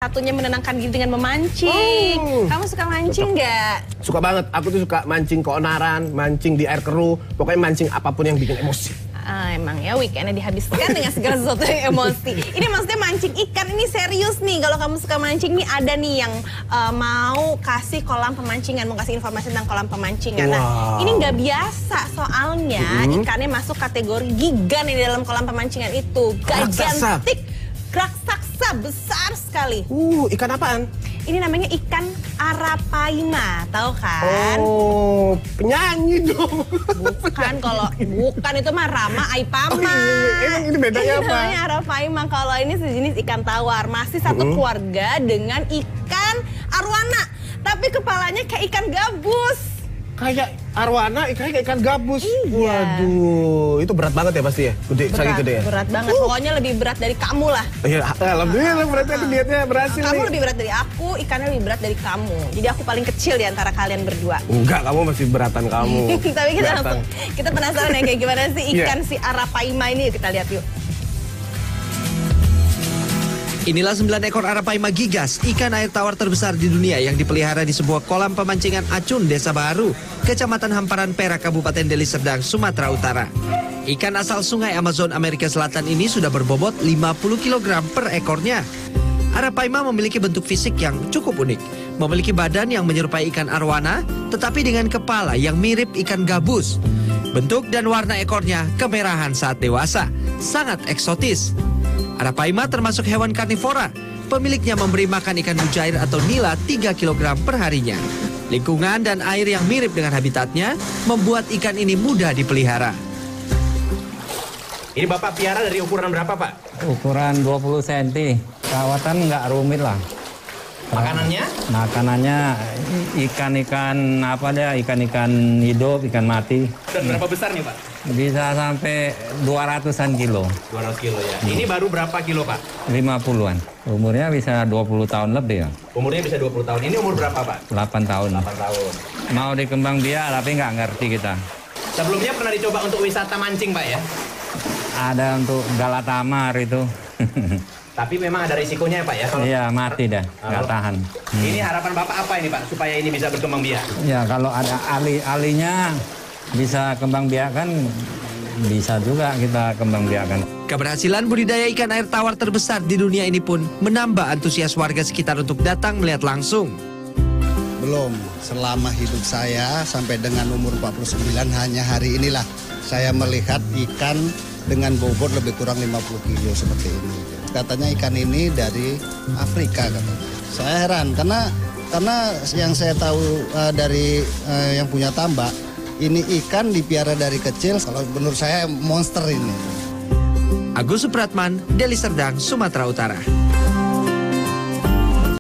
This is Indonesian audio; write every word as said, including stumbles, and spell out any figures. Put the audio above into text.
satunya menenangkan diri dengan memancing. Oh. Kamu suka mancing nggak? Suka banget. Aku tuh suka mancing keonaran, mancing di air keruh, pokoknya mancing apapun yang bikin emosi. Ah, emang ya weekendnya dihabiskan dengan segala sesuatu yang emosi. Ini maksudnya mancing ikan, ini serius nih. Kalau kamu suka mancing nih, ada nih yang uh, mau kasih kolam pemancingan, mau kasih informasi tentang kolam pemancingan. Wow. Nah, ini nggak biasa soalnya mm-hmm. ikannya masuk kategori gigan di dalam kolam pemancingan itu. Gigantic, raksasa, besar sekali. Uh, ikan apaan? Ini namanya ikan arapaima, tahu kan? Oh, penyanyi dong. Bukan, kalau bukan itu mah Rama Aipama. Oh, iya, emang ini bedanya ini apa? Namanya arapaima. Kalau ini sejenis ikan tawar, masih satu mm-hmm. keluarga dengan ikan arwana, tapi kepalanya kayak ikan gabus. Kayak arwana, kayak ikan gabus. Iya. Waduh, itu berat banget ya pasti ya? Gede, berat, gede ya? Berat banget, uh. pokoknya lebih berat dari kamu lah. Iya, alhamdulillah berarti aku niatnya berhasil. Kamu nih. lebih berat dari aku, ikannya lebih berat dari kamu. Jadi aku paling kecil di antara kalian berdua. Enggak, kamu masih beratan kamu. Tapi kita langsung, kita penasaran ya kayak gimana sih ikan yeah. si arapaima ini, yuk kita lihat yuk. Inilah sembilan ekor arapaima gigas, ikan air tawar terbesar di dunia yang dipelihara di sebuah kolam pemancingan Acun, Desa Baru, Kecamatan Hamparan Perak, Kabupaten Deli Serdang, Sumatera Utara. Ikan asal sungai Amazon Amerika Selatan ini sudah berbobot lima puluh kilogram per ekornya. Arapaima memiliki bentuk fisik yang cukup unik. Memiliki badan yang menyerupai ikan arwana, tetapi dengan kepala yang mirip ikan gabus. Bentuk dan warna ekornya kemerahan saat dewasa, sangat eksotis. Arapaima termasuk hewan karnivora. Pemiliknya memberi makan ikan mujair atau nila tiga kilogram per harinya. Lingkungan dan air yang mirip dengan habitatnya membuat ikan ini mudah dipelihara. Ini Bapak piara dari ukuran berapa, Pak? Ukuran dua puluh sentimeter. Perawatan nggak rumit lah. Makanannya? Makanannya ikan-ikan apa deh, ikan-ikan hidup, ikan mati. Dan berapa besar nih, Pak? Bisa sampai dua ratusan kilo. dua ratus kilo ya. Hmm. Ini baru berapa kilo, Pak? lima puluhan. Umurnya bisa dua puluh tahun lebih ya. Umurnya bisa dua puluh tahun. Ini umur berapa, Pak? delapan tahun. delapan tahun. Mau dikembang biak tapi nggak ngerti kita. Sebelumnya pernah dicoba untuk wisata mancing, Pak ya? Ada untuk Galatamar itu. Tapi memang ada risikonya ya, Pak ya? Kalau... Iya, mati dah, nggak oh. tahan. Hmm. Ini harapan Bapak apa ini, Pak, supaya ini bisa berkembang biak? Ya, kalau ada ali-alinya bisa kembang biak kan, bisa juga kita kembang biakan. Keberhasilan budidaya ikan air tawar terbesar di dunia ini pun menambah antusias warga sekitar untuk datang melihat langsung. Belum, selama hidup saya sampai dengan umur empat puluh sembilan hanya hari inilah saya melihat ikan dengan bobot lebih kurang lima puluh kilo seperti ini. Katanya ikan ini dari Afrika katanya. Saya heran karena karena yang saya tahu uh, dari uh, yang punya tambak, ini ikan dipiara dari kecil. Kalau menurut saya monster ini. Agus Supratman, Deli Serdang, Sumatera Utara.